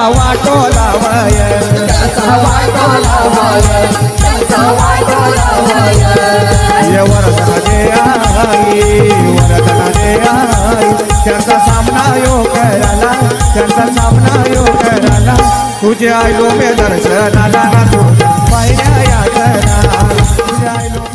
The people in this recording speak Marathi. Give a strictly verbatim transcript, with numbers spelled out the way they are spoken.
वाटो लावय त्यांचा वाटो लावय त्यांचा वाटो लावय ये वरदान दे आई वरदान दे आई त्यांचा सामना यो करायला त्यांचा सामना यो करायला तुझे आयलो मे दर्शनाला तुझ्या पायऱ्या यातना तुझे आयलो